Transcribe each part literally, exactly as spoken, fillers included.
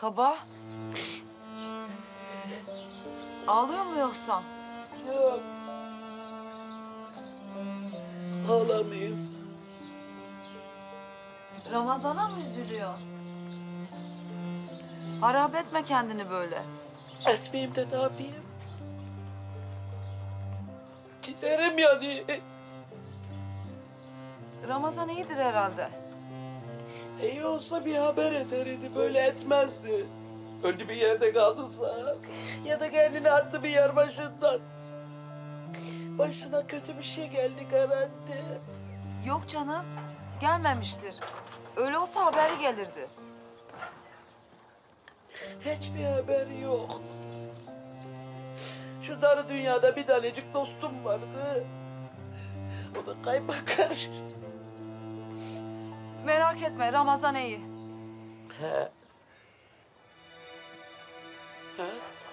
Kaba. Ağlıyor mu yoksa? Yok. Ağlamayayım. Ramazan'a mı üzülüyor? Harap etme kendini böyle. Etmeyeyim de ne yapayım? Ciğerim yanıyor. Ramazan iyidir herhalde. İyi olsa bir haber ederdi, böyle etmezdi. Öldü bir yerde kaldıysa ya da kendini attı bir yer başından. Başına kötü bir şey geldi garanti. Yok canım, gelmemiştir. Öyle olsa haberi gelirdi. Hiçbir haber yok. Şu dar dünyada bir tanecik dostum vardı. O da kaymakar. Merak etme, Ramazan iyi. He. He?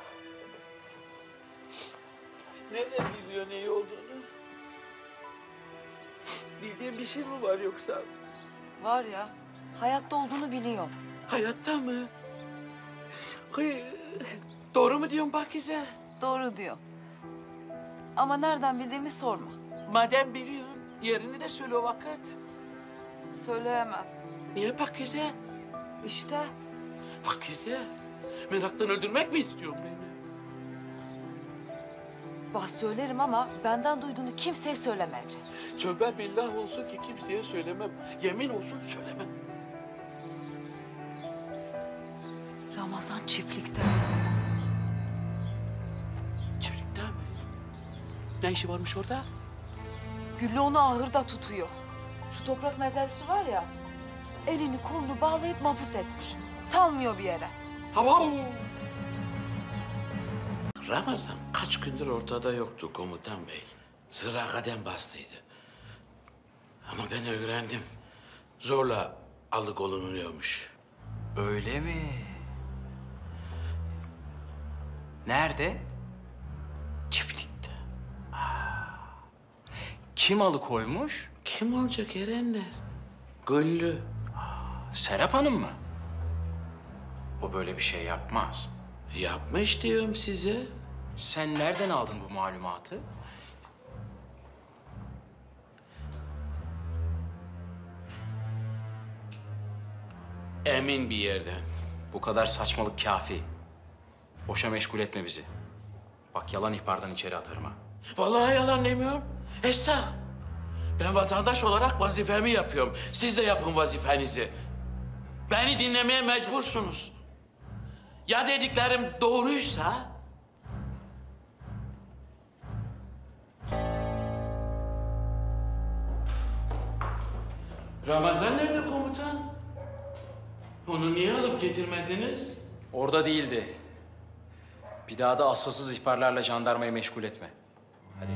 Nereden biliyorsun iyi olduğunu? Bildiğin bir şey mi var yoksa? Var ya, hayatta olduğunu biliyorum. Hayatta mı? Hıy, doğru mu diyorsun Pakize? Doğru diyor. Ama nereden bildiğimi sorma. Madem biliyorsun, yerini de söyle o vakit. Söyleyemem. Niye Pakize? İşte Pakize, meraktan öldürmek mi istiyorsun beni? bak söylerim ama benden duyduğunu kimseye söylemeyecek. Tövbe billah olsun ki kimseye söylemem. Yemin olsun söylemem. Ramazan çiftlikte. Çiftlikte mi? Ne işi varmış orada? Güllü onu ahırda tutuyor. Şu toprak mezelsi var ya, elini kolunu bağlayıp mahpus etmiş. Salmıyor bir yere. Hava! Ramazan kaç gündür ortada yoktu komutan bey. Sıra kadem bastıydı. Ama ben öğrendim. Zorla alıkonuluyormuş. Öyle mi? Nerede? Çiftlikte. Kim alıkoymuş? Kim olacak Erenler? Güllü. Serap Hanım mı? O böyle bir şey yapmaz. Yapmış diyorum size. Sen nereden aldın bu malumatı? Emin bir yerden. Bu kadar saçmalık kafi. Boşa meşgul etme bizi. Bak yalan ihbardan içeri atarım ha. Vallahi yalan demiyorum. Esra, ben vatandaş olarak vazifemi yapıyorum. Siz de yapın vazifenizi. Beni dinlemeye mecbursunuz. Ya dediklerim doğruysa? Ramazan nerede komutan? Onu niye alıp getirmediniz? Orada değildi. Bir daha da asılsız ihbarlarla jandarmayı meşgul etme. Hadi.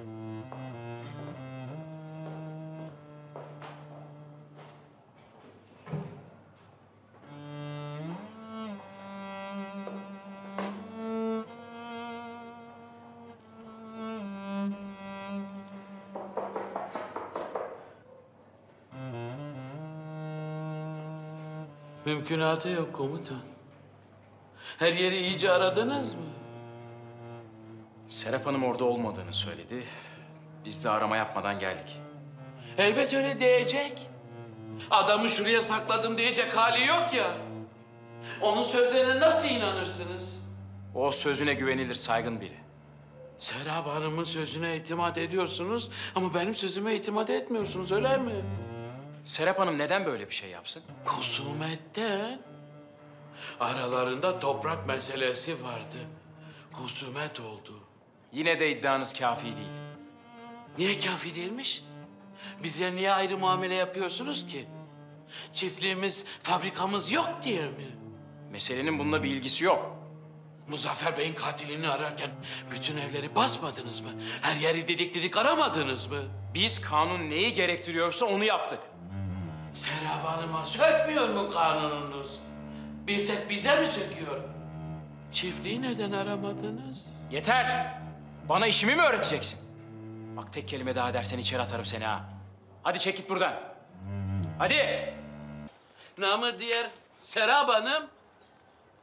Mümkünatı yok komutan. Her yeri iyice aradınız mı? Serap Hanım orada olmadığını söyledi. Biz de arama yapmadan geldik. Elbet öyle diyecek. Adamı şuraya sakladım diyecek hali yok ya. Onun sözlerine nasıl inanırsınız? O sözüne güvenilir saygın biri. Serap Hanım'ın sözüne itimat ediyorsunuz ama benim sözüme itimat etmiyorsunuz, öyle mi? Serap Hanım neden böyle bir şey yapsın? Husumetten. Aralarında toprak meselesi vardı. Husumet oldu. Yine de iddianız kafi değil. Niye kafi değilmiş? Bize niye ayrı muamele yapıyorsunuz ki? Çiftliğimiz, fabrikamız yok diye mi? Meselenin bununla bir ilgisi yok. Muzaffer Bey'in katilini ararken bütün evleri basmadınız mı? Her yeri didik didik aramadınız mı? Biz kanun neyi gerektiriyorsa onu yaptık. Serap Hanım'a sökmüyor mu kanununuz? Bir tek bize mi söküyor? Çiftliği neden aramadınız? Yeter! Bana işimi mi öğreteceksin? Bak tek kelime daha dersen içeri atarım seni ha. Hadi çek git buradan. Hadi! Namı diğer Serap Hanım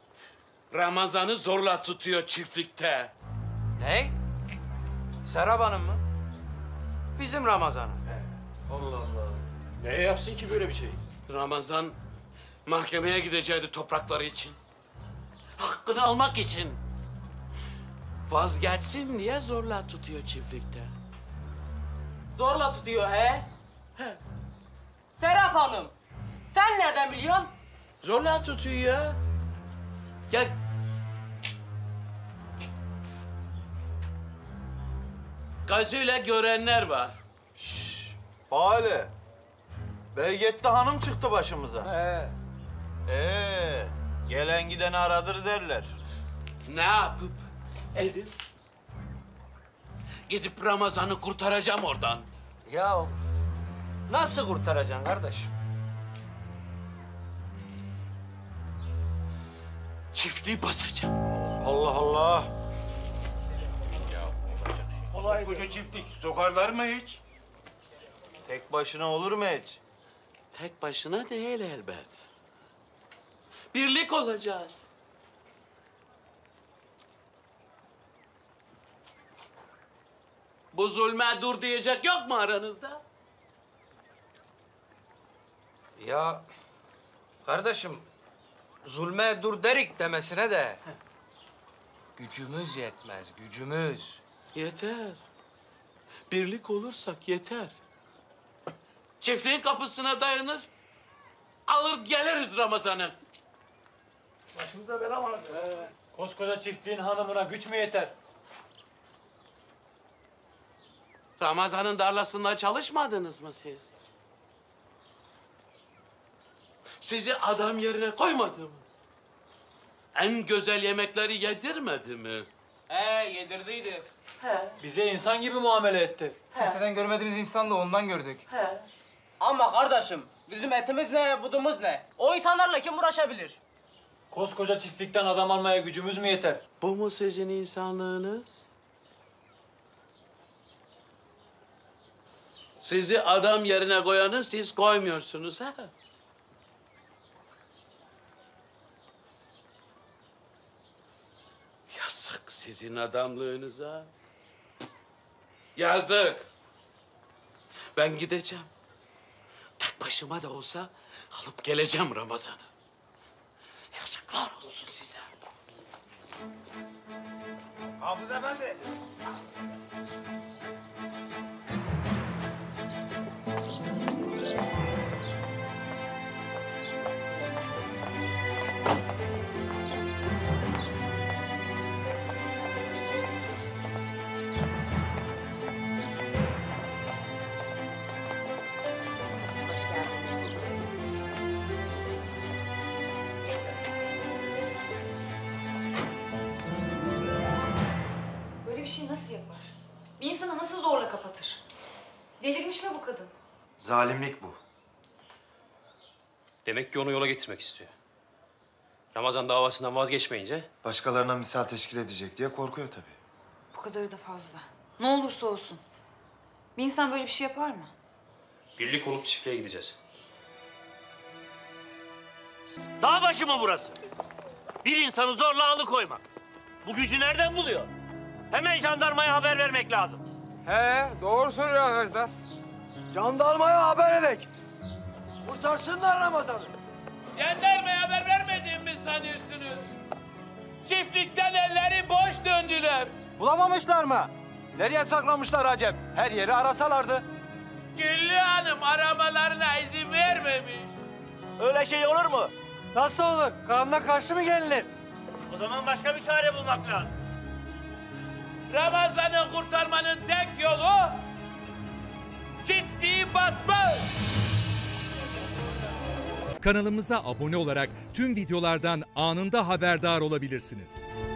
Ramazan'ı zorla tutuyor çiftlikte. Ne? Serap Hanım mı? Bizim Ramazan'ı. Allah Allah. Neye yapsın ki böyle bir şey? Ramazan mahkemeye gidecekti toprakları için. Hakkını almak için. Vazgeçsin diye zorla tutuyor çiftlikte. Zorla tutuyor he? He. Serap Hanım, sen nereden biliyorsun? Zorla tutuyor ya. Ya gözüyle görenler var. Bale. Beygette hanım çıktı başımıza. He. Ee, gelen gideni aradır derler. Ne yapıp edip gidip Ramazan'ı kurtaracağım oradan. Ya nasıl kurtaracaksın kardeş? Çiftliği basacağım. Allah Allah. Koca çiftlik sokarlar mı hiç? Tek başına olur mu hiç? Tek başına değil elbet. Birlik olacağız. Bu zulme dur diyecek yok mu aranızda? Ya kardeşim zulme dur derik demesine de gücümüz yetmez, gücümüz. Yeter. Birlik olursak yeter. Çiftliğin kapısına dayanır, alır geliriz Ramazan'ı. Başımıza bela var. Koskoca çiftliğin hanımına güç mü yeter? Ramazan'ın darlasında çalışmadınız mı siz? Sizi adam yerine koymadı mı? En güzel yemekleri yedirmedi mi? He, yedirdiydi. Bize insan gibi muamele etti. Kimseden görmediğimiz insanla ondan gördük. Ama kardeşim, bizim etimiz ne, budumuz ne? O insanlarla kim uğraşabilir? Koskoca çiftlikten adam almaya gücümüz mü yeter? Bu mu sizin insanlığınız? Sizi adam yerine koyanı siz koymuyorsunuz ha? Yazık sizin adamlığınıza. Yazık. Ben gideceğim. Tek başıma da olsa alıp geleceğim Ramazan'ı. Yazıklar olsun size. Hafız Efendi. Böyle bir şey nasıl yapar? Bir insana nasıl zorla kapatır? Delirmiş mi bu kadın? Zalimlik bu. Demek ki onu yola getirmek istiyor. Ramazan davasından vazgeçmeyince Başkalarına misal teşkil edecek diye korkuyor tabii. Bu kadarı da fazla. Ne olursa olsun. Bir insan böyle bir şey yapar mı? birlik olup çiftliğe gideceğiz. Dağ başı mı burası? Bir insanı zorla alıkoymak. Bu gücü nereden buluyor? Hemen jandarmaya haber vermek lazım. He, doğru söylüyor arkadaşlar. Jandarmaya haber edek. Kurtarsınlar Ramazan'ı. Jandarmaya haber vermediğimi mi sanıyorsunuz? Çiftlikten elleri boş döndüler. Bulamamışlar mı? Nereye saklamışlar acep? Her yeri arasalardı. Güllü Hanım aramalarına izin vermemiş. Öyle şey olur mu? Nasıl olur? Kanuna karşı mı gelinir? O zaman başka bir çare bulmak lazım. Ramazan'ı kurtarmanın tek yolu çiftliği basmak. Kanalımıza abone olarak tüm videolardan anında haberdar olabilirsiniz.